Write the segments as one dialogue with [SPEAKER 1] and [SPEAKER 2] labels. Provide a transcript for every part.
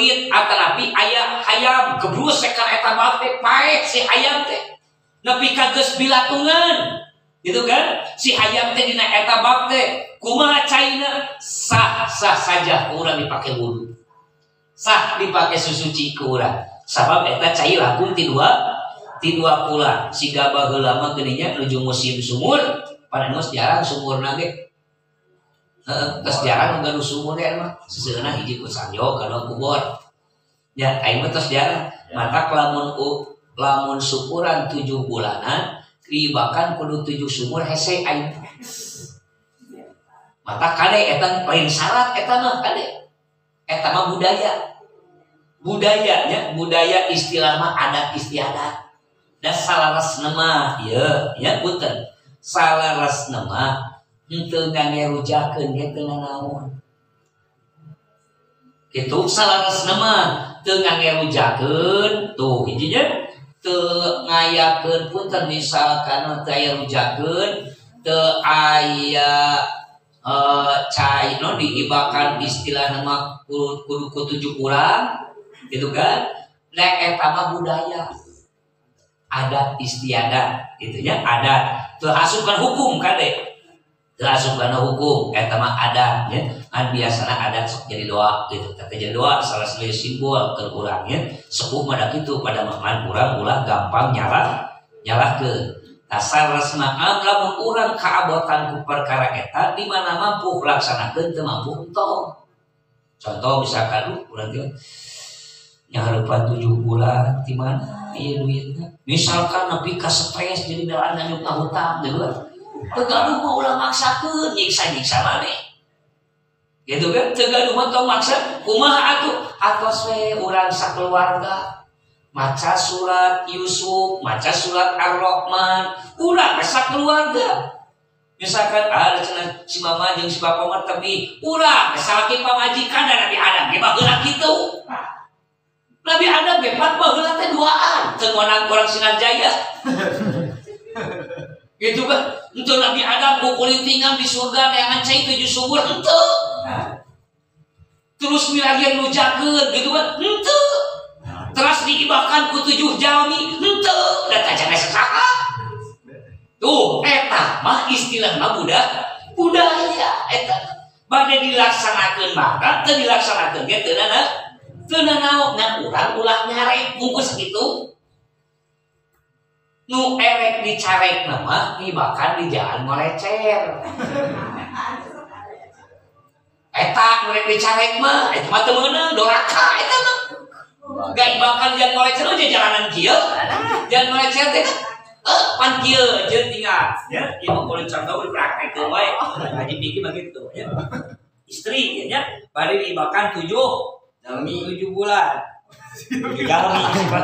[SPEAKER 1] kulit atanapi aya hayam gebrus sekan eta bab teh pae si hayam teh nepi ka geus bilatungan gitu kan si hayam teh dina eta bab teh kumaha caina sah saja urang dipake wudu sah dipake susuci ke urang sabab eta cai langkung ti dua pula siga baheula mah geuninnya nuju musim sumur pada geus jarang sumurna ge terus jarang nganu sumur ya mah seseuna hiji ku sanyo kana kubur ya aing mah terus jarang mata lamun syukuran 7 bulanan ribakan kudu 7 sumur hese aing mata kade eta lain syarat eta mah kade eta mah budayanya budaya istilah mah adat istiadat dan salaras nama ya punten salaras nama henteu ngangge rujakeun ge teu naon kitu salaras nama teu ngangge rujakeun tuh hijinya teu ngayakeun punten misalkan teu aya rujakeun teu aya cai no diibakan istilah nama kudu 7 urang gitu kan nek eta mah budaya adat istiadat gitu ya adat teu asup kana hukum kade teu asup kana hukum eta mah adat ya an biasana adat sok jadi doa gitu tapi jadi doa salah satu simbol keur urang ya sepuh mah da kitu pada maman urang ulah gampang nyalahkeun asal resna lamun urang kaabotan ku perkara eta di mana mampu laksanakeun teu mampu entong contoh misalkan urang teh nyahareupan 7 bulan di mana ieu duitna misalkan nepi ka stres jadi belaan nganyuk hutang gitu kan teu gaduh mah ulah maksakeun nyiksa maneh gitu kan teu gaduh mah tong maksa kumaha atuh atos we urang sakeluarga maca surat Yusuf maca surat Ar-Rahman urang sakeluarga misalkan ada cenah si mama jeung si bapa mah tebi urang salaki pamajikan dan Nabi Adam ge baheula kitu Nabi Adam ge baheula teh duaan teu ngonang urang Sinarjaya gitu kan untuk Nabi Adam kukulintingan di surga neangan cai 7 sumur henteu terus milarian nujakeun gitu kan henteu terus diibahkan ku 7 jalmi henteu da tajana saha tuh eta mah istilah mah budaya eta bade dilaksanakeun maka teu dilaksanakeun ge teu naon ngan urang ulah nyarek bungkus kitu nu erek dicarek nama dibakan di jalan ngolecer eta nurek dicarek mah eta mah teu meunang doraka eta mah gak ibakan jalan ngolecer aja jalanan kieu jalan ngolecer teh pan kieu jeung tinggal ya ieu mah kulit contoh dipraktekeun wae haji pikir begitu ya istri ya bari diibakan 7 bulan jalmi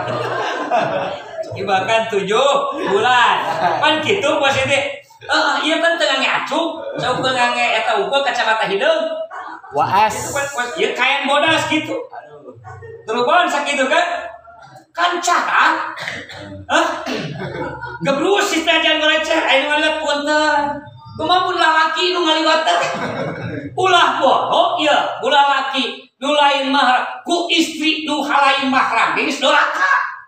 [SPEAKER 1] ibakan 7 bulan pan kitu positif ieu kan teu ngacung sok teu ngange eta ukur kacamata hideung waas ieu kain bodas gitu terupan sakitu kan cara geblus si tajan ngoleceh aya ngaliwat punten kumaha mun lalaki nu ngaliwat teh ulah bohong ieu ulah laki nu lain mahram ku istri nu halain mahram geus doraka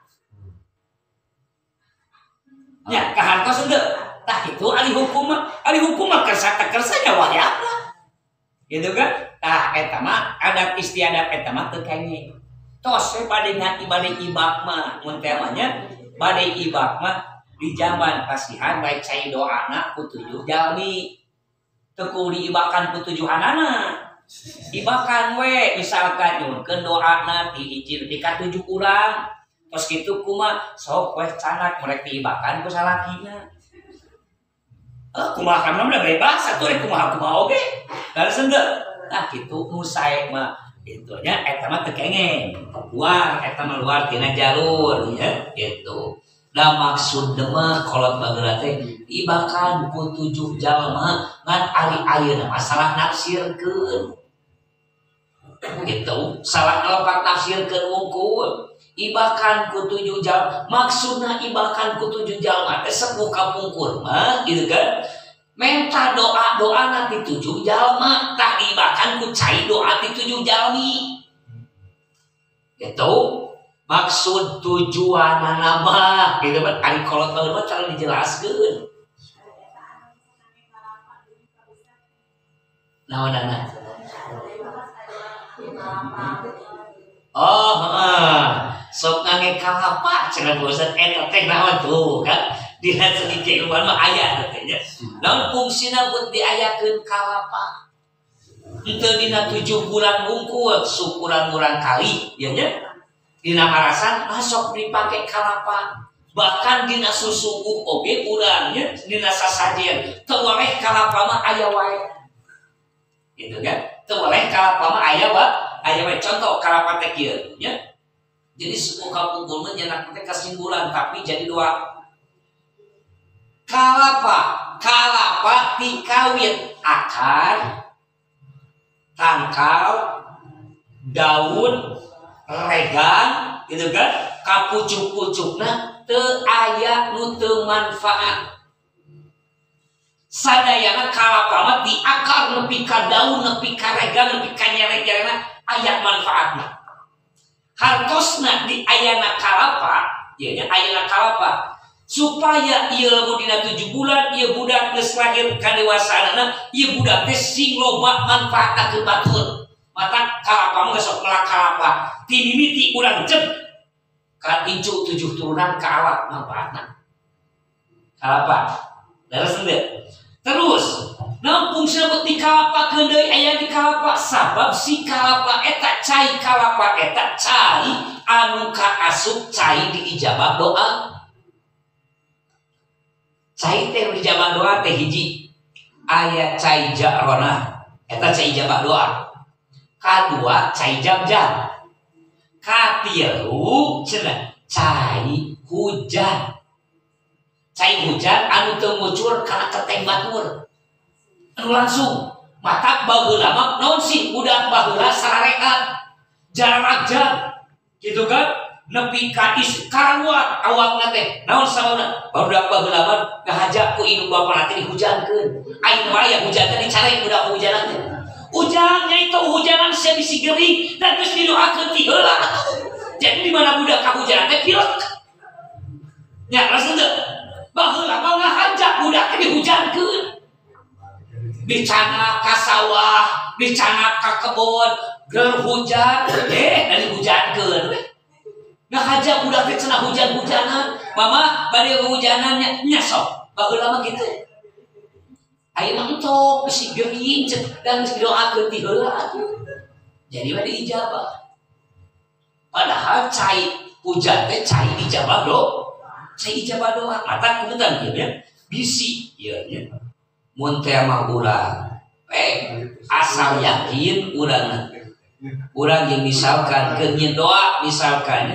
[SPEAKER 1] nya kahartos henteu tah kitu ari hukum mah kersa nyawa apa gitu kan tah eta mah adat istiadat eta mah teu kenging tos we bade ibak mah mun teh bade ibak mah di zaman kasihan baik cai doana ku 7 jalmi teu kudu diibakan ku 7 hanana ibakan we misalkan nyunkeun doana ti hiji nepi ka 7 urang tos kitu kumaha sok we canak merek diibakan ku salakina kumaha kana mah bebas atuh kumaha oge dares henteu nah kitu nu sae mah itunya eta mah teu kengeng luar eta mah luar tina jalur ya gitu da maksud mah kolot bageula teh ibakan ku 7 jalma ngan ari ayeuna masalah nafsirkeun gitu salah lepat tafsirkeun wungkul ibakan ku 7 jalma maksudna ibakan ku 7 jalma teh sepuh kapungkur mah gitu kan menta doa nanti 7 jalma tak ibakan ku cai doa ti 7 jalmi Itu maksud tujuan nama gitu kan. Ari kolot mah cara dijelaskeun. Naon-naon? Oh, sok ngangge kalapa cenah bosan eta teh naon tuh kan. Dina seni keilmuan mah aya teh nya. Naon fungsina buat diayakeun kalapa? Henteu dina 7 bulan wungkul syukuran urang kali ya nya. Dina marasan masuk dipake kalapa. Bahkan dina susuguh oge urang nya dina sasajen teu oleh kalapa mah aya wae. Gitu kan? Teu oleh kalapa mah aya wae. Aya wae contoh kalapa teh kieu nya. Jadi suku kapungkul mah nyenak teh kesimpulan tapi jadi dua. Kalapa tikawit akar, tangkal, daun, regang, gitu kan? Kapucuk-pucukna teu aya nu teu manfaat. Sadayana kalapa mah di akar nepi ka daun, nepi ka regang, nepi ka nyere-nyerena aya manfaatna. Hartosna di ayana kalapa, ya ayana kalapa supaya ieu lamun dina 7 bulan ieu budak geus lahir ka dewasaana, ieu budak teh sing loba manfaatna keur batur. Mata kalapa mah sok melak kalapa. Ti mimiti urang cep ka incu 7 turunan ka awak manfaatna. Kalapa. Leres henteu? Terus namun fungsi di kalapa kendai ayah di kalapa sabab si kalapa eta cai kalapa eta cai anu ka asup cai di ijabah doa. Cai teh ijabah doa teh hiji aya cai ja'rona eta cai ijabah doa. Kadua cai jam-jam. Katilu cenah cai hujan. Cai hujan anu teu ngucur kana keteng batur. Anu langsung mata baheula mah naon sih udah baheula sararekan jarak jam gitu kan nepi ka karawat awakna teh naon sababna barudak baheula mah ngahajak ku induk bapana teh dihujankeun aing mah hujan teh dicarek budak hujanan teh hujan nya itu hujanan sia bisi gering dan geus didoakeun ti heula jadi di mana budak kahujanan teh pilek nya rasul teh baheula mah ngahajak budak teh dihujankeun dicana ka sawah, dicana ka kebon, ger hujan, dari hujankeun we. Ngahajak budak teh cenah hujan-hujanan, mama bade hujanannya nyasok. Baheula mah kitu. Ayeuna entok bisi geuring dan didoakeun ti heula. Jadi bade ijabah. Padahal cai hujan teh cai ijabah do. Cai ijabah doa. Mata kudutan kieu ya. Bisi ieu nya. Mun teh mah urang asal yakin urang yang misalkan keunyeun doa misalkan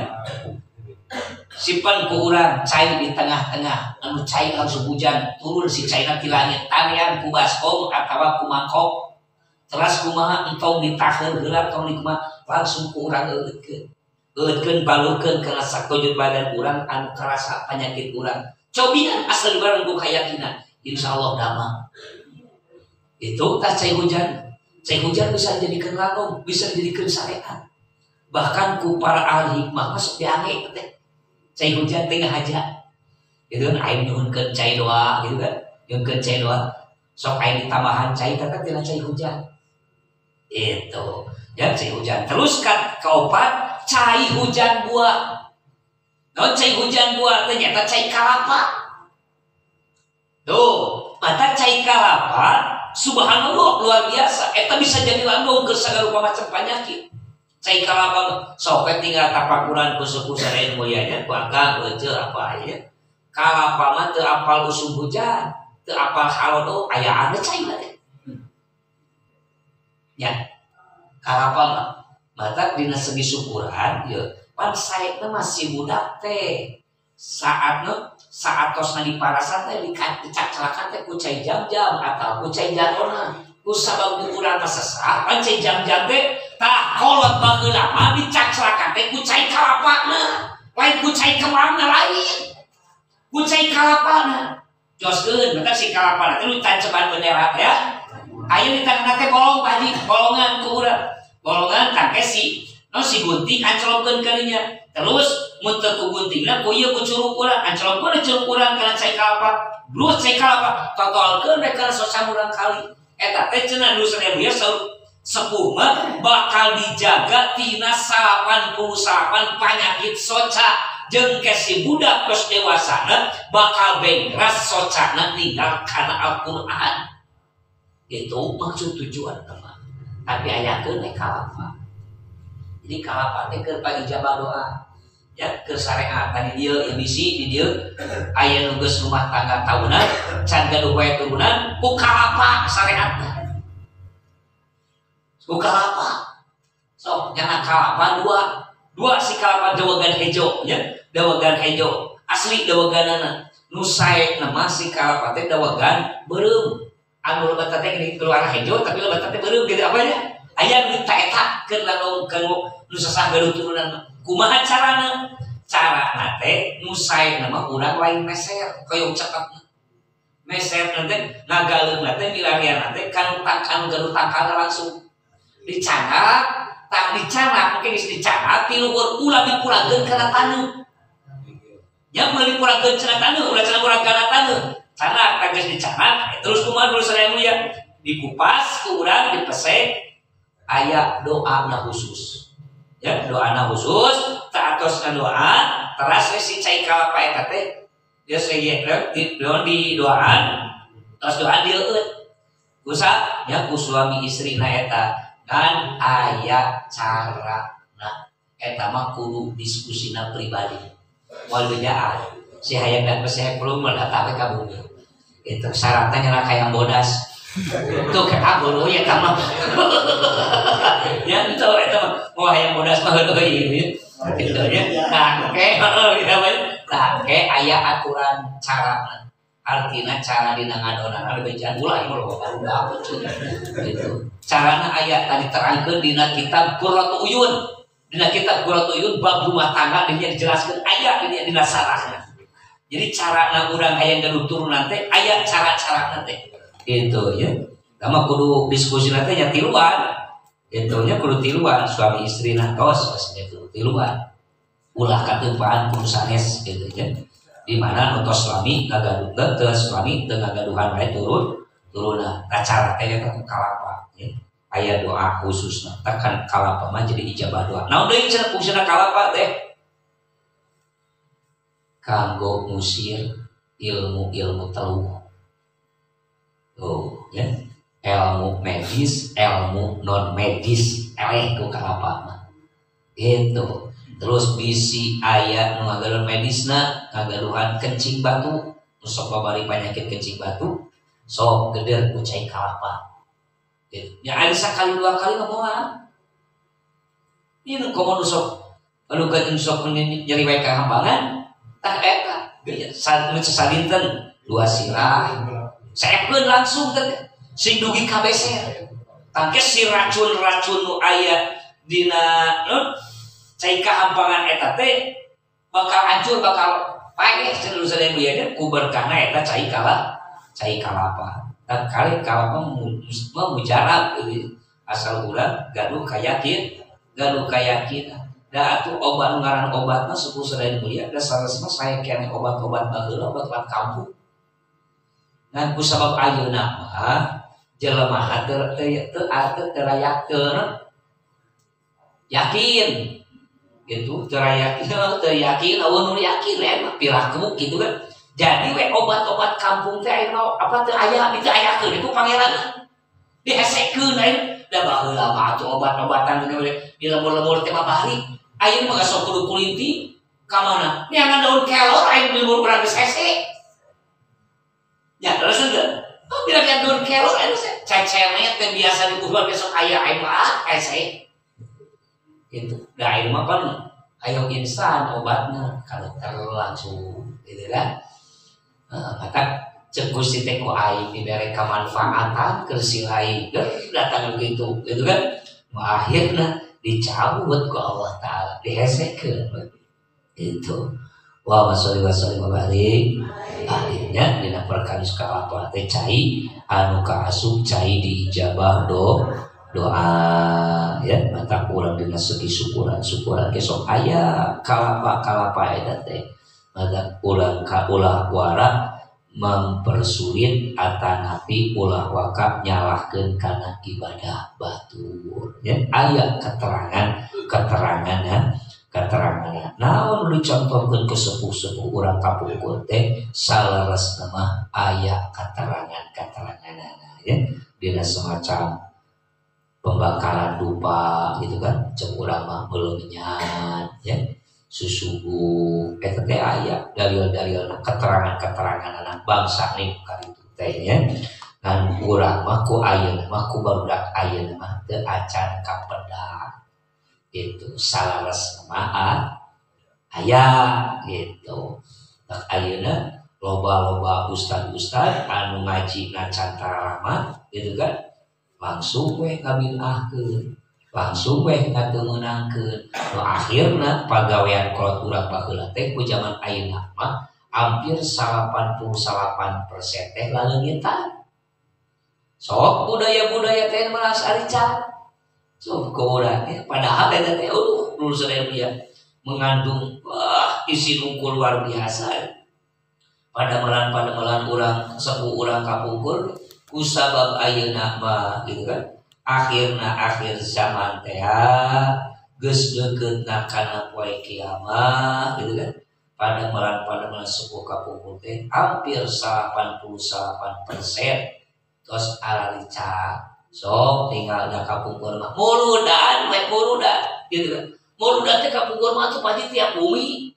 [SPEAKER 1] sipan ku urang cai di tengah-tengah anu cai langsung hujan turun si caina ti langit tanian ku baskom atawa ku mangkok teras kumaha entong ditaheun heula tong kumaha langsung ku urang eutkeun balurkeun kana sakojut badan urang anu karasa penyakit urang cobian asal bareng ku kayakinan insyaallah damang. Itu tah cai hujan. Cai hujan bisa dijadikan lanung, bisa dijadikan syariat. Bahkan ku para ahli hikmah masuk diange teh. Cai hujan teh ngahajak. Gitu kan aing nyuhunkeun cai doa gitu kan. Nyuhunkeun cai doa. Sok aing ditambahan cai tapi tina cai hujan. Itu. Ya cai hujan. Terus kan kaopat cai hujan buah. Naon cai hujan buah teh nyata cai kalapa. Tuh, mata cai kalapa subhanallah luar biasa. Eta bisa jadi langgong ke segala macam penyakit. Cai kalapa sok tinggal tapakuran ku suku saraen moyanya ku akang eueuh apa aya. Kalapa mah teu apal usum hujan, teu apal halodo aya anu cai mah teh. Ya. Kalapa mah mata dina segi syukuran ya pan saekna masih budak teh. Saat tosna di parasan teh dicacalakan teh ku cai jam-jam atau ku cai jarona ku sabab urang mah sesat pan cai jam-jam teh tah kolot baheula mah dicacalakan teh ku cai kalapana lain ku cai kemana lain ku cai kalapana joskeun mata si kalapana teh lu tanceban bendera ya aya di tengah teh bolong Pak Haji bolongan ku urang bolongan tangke si si gunting ancolkeun kalinya terus muter ku guntingna ku ieu ku curug urang ancolkeun curug urang kana cai kalapa blus cai kalapa totolkeun we kana sosamurang kali eta teh cenah nu sarebuya sepuh mah bakal dijaga tina 89 penyakit soca jeung si budak geus dewasana bakal bengras socana ninggal kana Al-Qur'an. Itu maksud tujuan teman. Tapi ayakeun we kalapa. Jadi kalapa teh keur ijabah doa. Ya keur sarehat tadi dieu bisi di dieu aya nu geus rumah tangga tahunan can gaduh wae turunan ku kalapa sarehatna. Ku kalapa. So nyana kalapa dua si kalapa dawagan hejo ya. Dawagan hejo asli dawaganana nu sae nama si kalapa teh dawagan beureum. Anu lebat teh ini keluar hejo tapi lebat teh beureum gitu apa ya? Aya nu eta keur kanggo nu sasah gaduh turunan. Kumaha carana? Carana teh nu sae nama urang lain meser koyong ceketna. Meser nanti ngagaleun teh milarian teh kan gaduh tangkal langsung dicanak, tak dicanak mungkin geus dicanak ti luhur ulah dipurageun kana taneuh. Ya ulah dipurageun kana taneuh, ulah cenah urang kana taneuh. Canak tak geus dicanak terus kumaha dulu sadaya mulia dikupas ku urang dipesek aya doana khusus. Ya doana khusus tak atosna doa teras si cai kalapa eta teh dia seueur di doaan terus doa dieueut. Kusa ya ku suami istrina eta kan aya cara nah eta mah kudu diskusina pribadi moal bejaan si hayang dan peseh belum mendatang ka bumi itu syaratnya nyana kayang bodas itu kata guru ya tamah ya itu eta mah mau hayang bodas mah heueuy gitu ya nah oke nah oke aya aturan carana artinya cara dina ngadonan ada bejaan ulah ieu loba apa gitu carana aya tadi terangkeun dina kitab Qurratul Uyun dina kitab Qurratul Uyun bab rumah tangga dinya dijelaskeun aya dina sarahna jadi carana urang hayang gaduh turunan teh aya cara-carana teh gitu ya sama kudu diskusi teh nya tiluan gitu nya kudu tiluan suami istrina tos gitu tiluan ulah kateumpaan kudu sanes gitu ya di mana nutos suami ngagaduh teu suami teu ngagaduhan wae turunna cara teh eta kalapa ya aya doa khususna tekan kalapa mah jadi ijabah doa naon deui cenah fungsina kalapa teh kanggo ngusir ilmu-ilmu teluh tuh ya ilmu medis ilmu non medis eleh ku kalapa mah gitu. Terus bisi aya nu ngagaduhan medisna ngagaduhan kencing batu sok babari penyakit kencing batu sok geder ku cai kalapa gitu. Ya ada sakali dua kali ngomongan ieu nu komo sok anu ka sok nyeri wae kahambangan tah eta geunya salinten dua sirah saepkeun langsung teh sing dugi ka beser tangke si racun-racun nu aya dina cai kahampangan eta teh bakal hancur bakal paeh cenah sadaya buaya ku berkahna eta cai kalapa dan kali kalapa mujarab asal urang gaduh kayakin da atuh obat ngaran obat mah suku sadaya buaya da saresna saya kene obat-obat baheula obat kampung ngan ku sabab ayeuna mah jelema teu terayakeun yakin gitu terayakin awan nu yakin emang piraku gitu kan jadi we obat-obat kampung teh aya apa teu aya itu ayakeun itu pangeran dihesekeun aya da baheula mah atuh obat-obatan di lembur-lembur teh bari ayeuna mah sok kudu kulinti ka mana neangan daun kelor aya di lembur urang geus hese nya terus enggak oh bila lihat daun kelor aya cecemet teh biasa dikumpul besok aya mah hese gitu. Nah ini mah kan ayo instan obatnya kalau langsung gitu kan. Maka cek Gusti teh ku aing dibere kamanfaatan keur silai datang gitu gitu kan. Akhirna dicabut ku Allah taala dihesekeun itu. Wa sholli wa barik. Akhirnya dina perkara kalapa teh cai anu kaasup cai diijabah doa ya mata kurang dengan segi syukuran besok aya kalapa eta teh mata ulah wara mempersulit atanapi ulah waka nyalahkeun kana ibadah batur ya aya keteranganna naon dicontohkeun ke sepuh-sepuh urang kapungkur teh salaras nama aya keteranganna ya dina semacam pembakaran dupa gitu kan cek urang mah meuleuh ya susuhu eta teh aya dalil-dalil keterangan anak bangsa nih karitu teh ya kan urang mah ku ayeuna mah ku barudak ayeuna mah teu acan kapeda itu salaras nama aya gitu tak ayeuna loba ustad anu ngaji cantara mah gitu kan langsung we ngabinahkeun langsung we ngateungeunangkeun nu akhirna pagawean kolot urang baheula teh ku zaman ayeuna mah hampir 89% teh laleungitan sok budaya teh melas arican sok kemudian padahal eta teh lulusan ilmiah mengandung isi nungkul luar biasa pada melan urang sepuh urang kapungkur kusabab ayeuna mah gitu kan akhir zaman teh geus deuketna kana poe kiamat gitu kan pada melan sepuh kapungkur teh hampir 89% tos ararica sok tinggal da kapungkur mah muludan gitu kan muludan teh kapungkur mah tuh pasti tiap bumi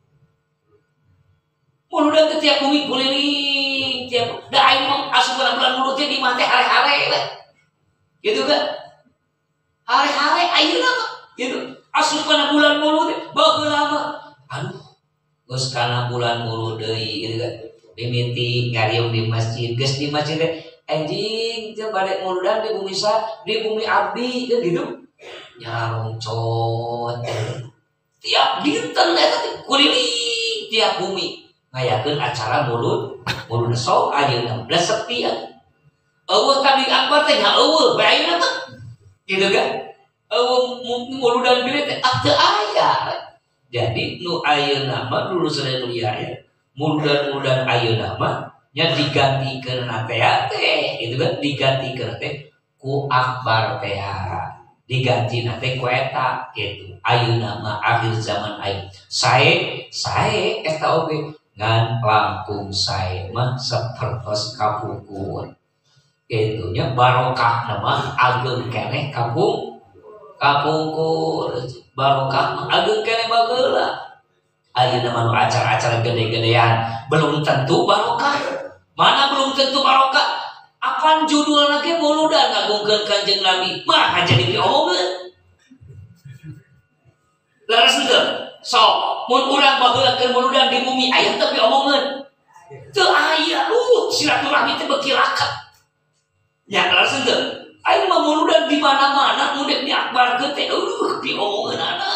[SPEAKER 1] muludan teh tiap bumi kuliling tiap da aing mah asup bulan mulut teh di mah teh hare-hare gitu kan hare-hare ayeuna mah gitu asup kana bulan mulut teh baheula mah aduh geus kana bulan mulut deui gitu kan mimiti ngariung di masjid geus di masjid teh anjing teh bade muludan di bumi abdi kan gitu nyarongcot tiap dinten eta teh kuliling tiap bumi ngayakeun acara mulut sok ayeuna da sepi eueuh tabligh akbar teh nya eueuh bae ayeuna mah gitu kan eueuh muludan gede teh teu aya jadi nu ayeuna mah dulu sadaya ya muludan ayeuna mah nya digantikeun teh gitu kan digantikeun teh ku akbar teh digantina teh ku eta gitu ayeuna mah akhir zaman ayeuna sae eta oge ngan langkung sae mah sapertos kapungkur itunya barokah nama ageng keneh kapungkur barokah mah ageng keneh bageula ayeuna mah acara-acara gede-gedean belum tentu barokah mana belum tentu barokah apaan judulna ge muludan ngagungkeun Kanjeng Nabi mah jadi diomongkeun laras teu so mun urang baheula keur muludan di bumi aya teu diomongkeun teu aya silaturahmi teh beuki lakat nya laras teu aing mah muludan di mana-mana mudek diakbarkeun teh diomongkeunana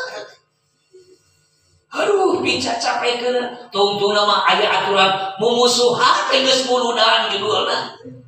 [SPEAKER 1] aduh dicacapekeun tungtungna mah aya aturan mumusuhan teh geus muludan judulna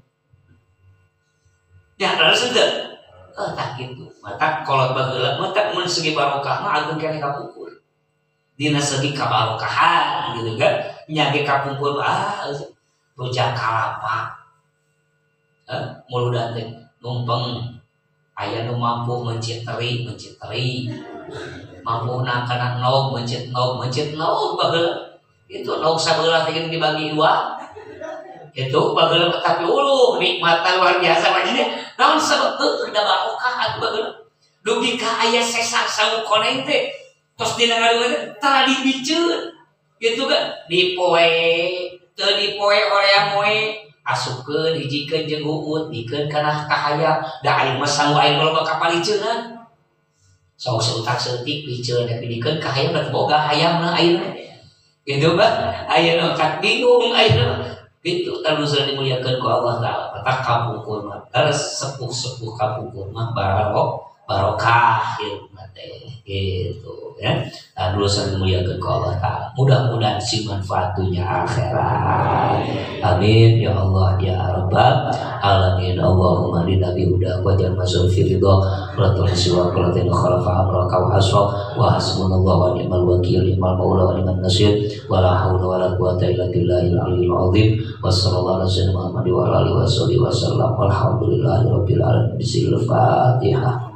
[SPEAKER 1] nya laras teu tak gitu mata kolot bageula mata mun segi barokah mah agung keneh kapungkur dina segi kabarokahan gitu kan nyage kapungkur rujak kalapa muludan teh numpeng aya nu mampu mencit teri mampu kana nog mencit nog bageula itu nog sabelah teh dibagi dua itu bageula tapi nikmatan luar biasa wajibnya naon sabab da barokah atuh bageula dugi ka aya sesak sangu koneng teh tos dina ngarueun tara dibiceun gitu kan dipoe teu dipoe orea moe asupkeun hijikeun jeung uut dikeun kana kahaya da aing mah sangu aing loba kapaliceunna sok seutak seutik biceun tapi dikeun kahaya da boga hayamna ayeuna gitu kan ayeuna tak bingung ayeuna itu terus dimuliakeun ku Allah Taala tak kapungkur mah terus sepuh kapungkur mah barokah hirupna teh gitu ya. Nah, dulu saya muliakan ke Allah Ta'ala, mudah-mudahan si manfaatnya akhirat. Amin ya Allah ya Rabbal alamin. Allahumma li nabi udah wajal masuk fi ridha wa tuhsiwa qalatin khalafa amraka wa hasra wa hasbunallahu wa ni'mal wakil ni'mal maula wa ni'man nasir wa la haula wa la quwwata illa billahil aliyyil azim. Wassallallahu ala sayyidina Muhammad wa ala alihi washabihi wasallam. Walhamdulillahi rabbil alamin. Bismillahirrahmanirrahim.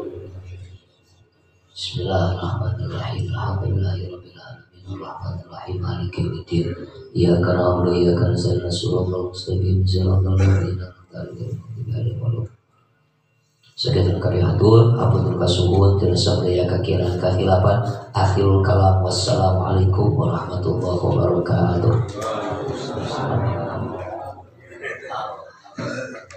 [SPEAKER 1] Bismillahirrahmanirrahim. Alhamdulillahirabbil alamin. Arrahmanirrahim. Maliki yaumiddin. Iyyaka na'budu wa iyyaka nasta'in. Shiratal mustaqim. Shiratal ladzina an'amta 'alaihim. Sekian kali hatur, hapunten kasuhun, terasa daya kakiran kahilapan. Akhirul kalam. Wassalamualaikum warahmatullahi wabarakatuh.